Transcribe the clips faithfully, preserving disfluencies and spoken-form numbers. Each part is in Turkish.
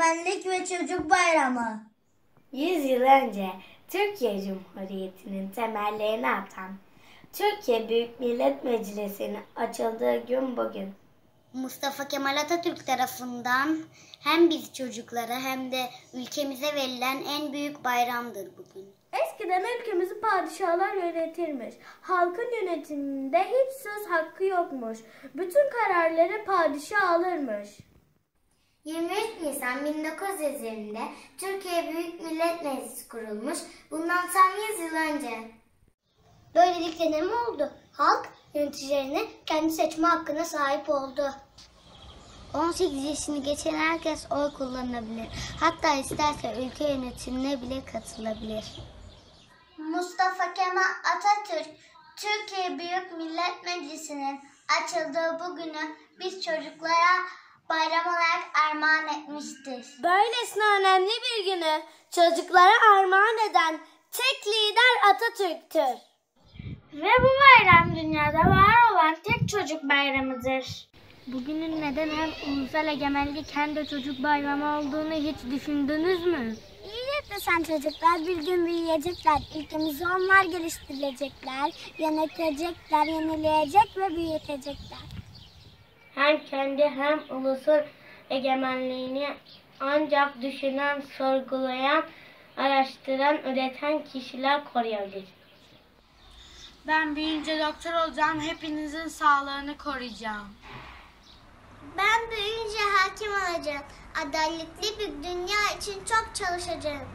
Egemenlik ve Çocuk Bayramı. Yüz yıl önce Türkiye Cumhuriyeti'nin temellerini atan Türkiye Büyük Millet Meclisi'nin açıldığı gün bugün. Mustafa Kemal Atatürk tarafından hem biz çocuklara hem de ülkemize verilen en büyük bayramdır bugün. Eskiden ülkemizi padişahlar yönetirmiş. Halkın yönetiminde hiç söz hakkı yokmuş. Bütün kararları padişah alırmış. yirmi üç Nisan bin dokuz yüz yirmide Türkiye Büyük Millet Meclisi kurulmuş. Bundan tam yüz yıl önce. Böylelikle ne mi oldu? Halk yöneticilerine kendi seçme hakkına sahip oldu. on sekiz yaşını geçen herkes oy kullanabilir. Hatta isterse ülke yönetimine bile katılabilir. Mustafa Kemal Atatürk, Türkiye Büyük Millet Meclisi'nin açıldığı bu günü biz çocuklara bayram olarak armağan etmiştir. Böylesine önemli bir günü çocuklara armağan eden tek lider Atatürk'tür. Ve bu bayram dünyada var olan tek çocuk bayramıdır. Bugünün neden hem ulusal egemenlik hem de çocuk bayramı olduğunu hiç düşündünüz mü? İyi yapıyorsan çocuklar bir gün büyüyecekler. Ülkemizi onlar geliştirecekler, yönetecekler, yenileyecek ve büyütecekler. Hem kendi hem ulusal egemenliğini ancak düşünen, sorgulayan, araştıran, üreten kişiler koruyabilir. Ben büyüyünce doktor olacağım, hepinizin sağlığını koruyacağım. Ben büyüyünce hakim olacağım. Adaletli bir dünya için çok çalışacağım.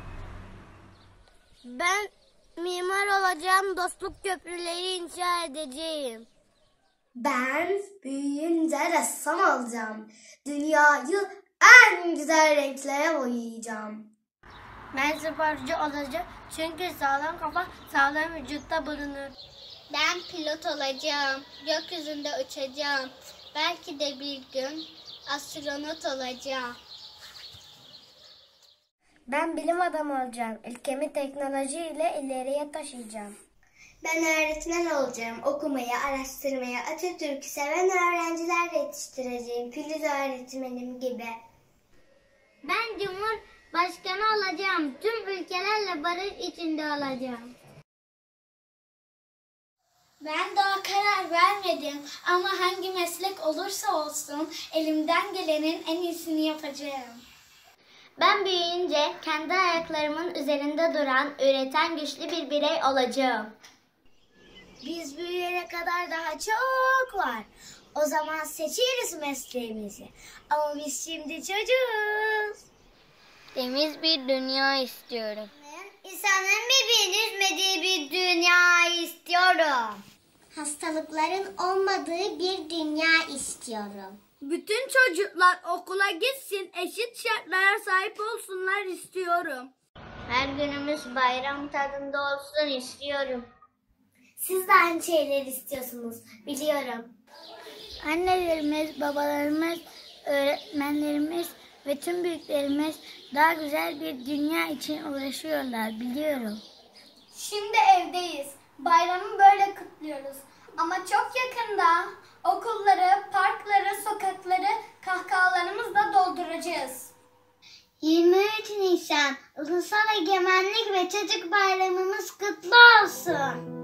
Ben mimar olacağım, dostluk köprüleri inşa edeceğim. Ben büyüyünce ressam olacağım. Dünyayı en güzel renklere boyayacağım. Ben sporcu olacağım çünkü sağlam kafa sağlam vücutta bulunur. Ben pilot olacağım. Gökyüzünde uçacağım. Belki de bir gün astronot olacağım. Ben bilim adamı olacağım. Ülkemi teknolojiyle ileriye taşıyacağım. Ben öğretmen olacağım. Okumayı, araştırmayı, Atatürk'ü seven öğrenciler yetiştireceğim. Filiz öğretmenim gibi. Ben Cumhurbaşkanı olacağım. Tüm ülkelerle barış içinde olacağım. Ben daha karar vermedim ama hangi meslek olursa olsun elimden gelenin en iyisini yapacağım. Ben büyüyünce kendi ayaklarımın üzerinde duran, üreten güçlü bir birey olacağım. Biz büyüyene kadar daha çok var. O zaman seçeriz mesleğimizi. Ama biz şimdi çocuğuz. Temiz bir dünya istiyorum. İnsanların birbirini üzmediği bir dünya istiyorum. Hastalıkların olmadığı bir dünya istiyorum. Bütün çocuklar okula gitsin, eşit şartlara sahip olsunlar istiyorum. Her günümüz bayram tadında olsun istiyorum. Siz de aynı şeyleri istiyorsunuz, biliyorum. Annelerimiz, babalarımız, öğretmenlerimiz ve tüm büyüklerimiz daha güzel bir dünya için uğraşıyorlar, biliyorum. Şimdi evdeyiz. Bayramı böyle kutluyoruz. Ama çok yakında okulları, parkları, sokakları kahkahalarımızla dolduracağız. yirmi üç Nisan Ulusal Egemenlik ve Çocuk Bayramımız kutlu olsun.